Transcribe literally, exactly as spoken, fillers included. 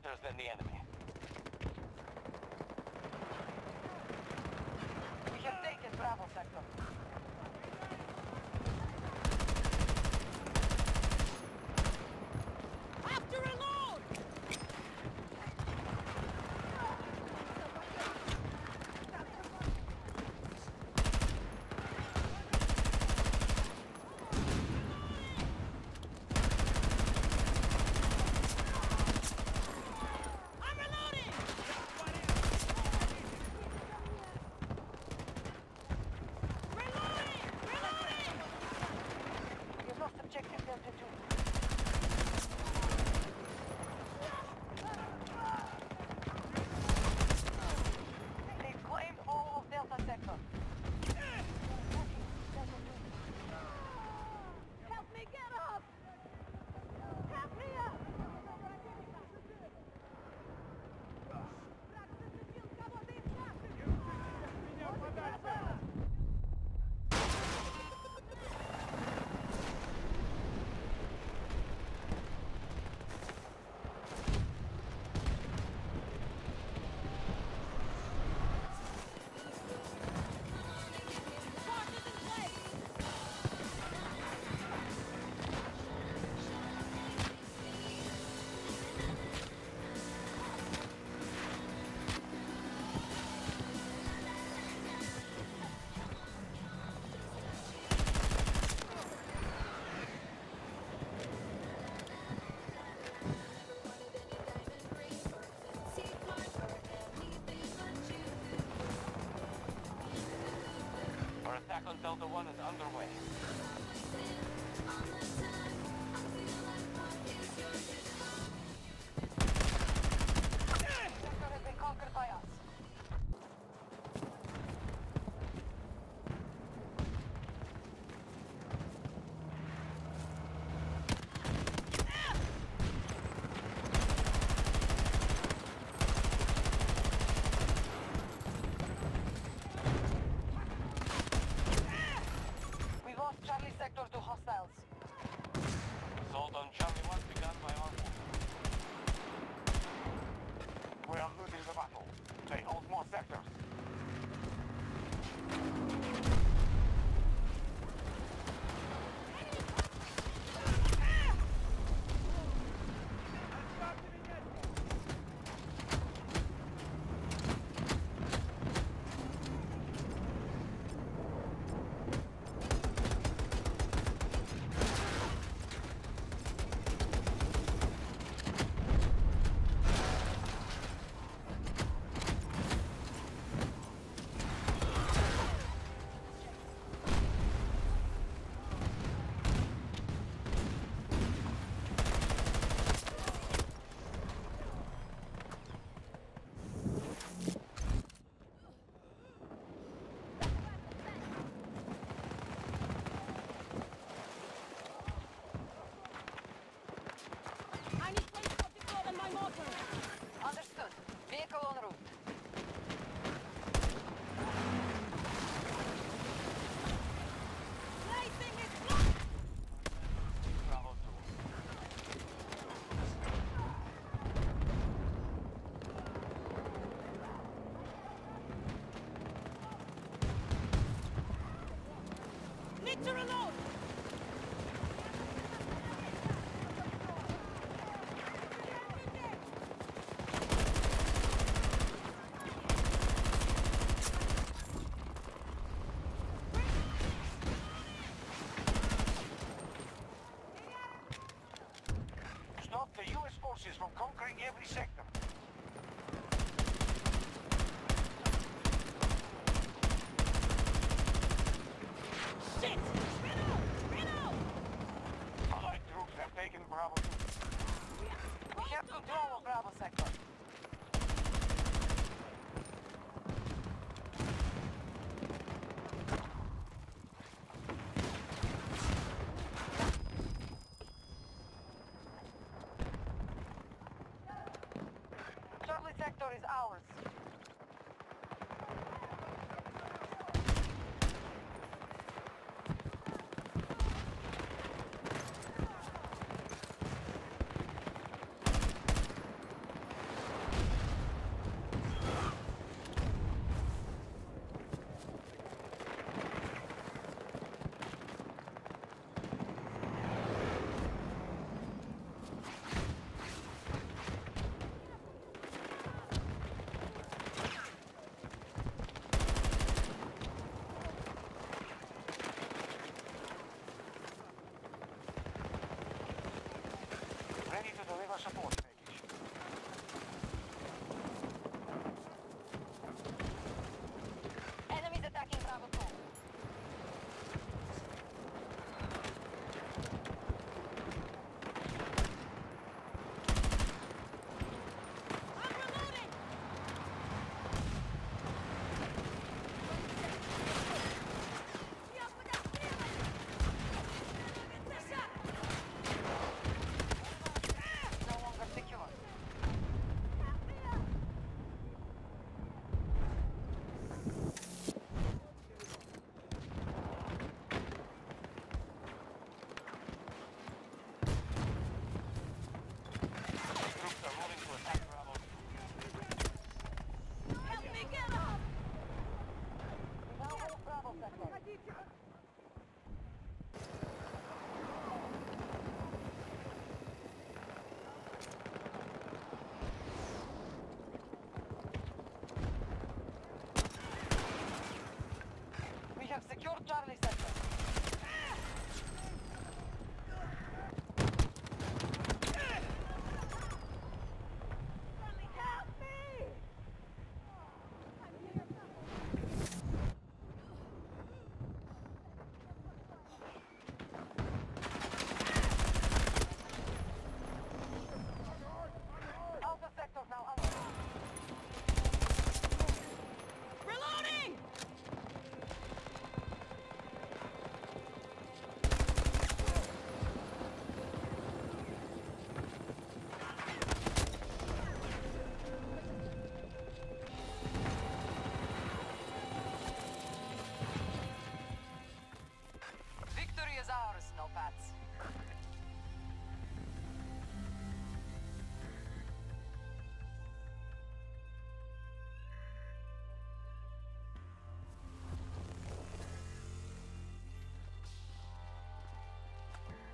sectors than the enemy. We have taken Bravo sector. Objective Delta two. They've claimed all of Delta sector. Help me get up! Help me up! Our attack on Delta one is underway. Sector has been conquered by us. We lost Charlie sector to hostiles. Assault on Charlie one begun by our forces. We are losing the battle. They hold more sectors. Understood. Vehicle en route. Placing is blocked! Bravo two. Need to reload! Stop the U S forces from conquering every sector. Shit! Reload! Reload! Allied troops have taken Bravo two. We have control of Bravo sector. Charlie sector. Friendly, help me! I'm here. Alpha sector now under. Reloading! Victory is ours, no pats.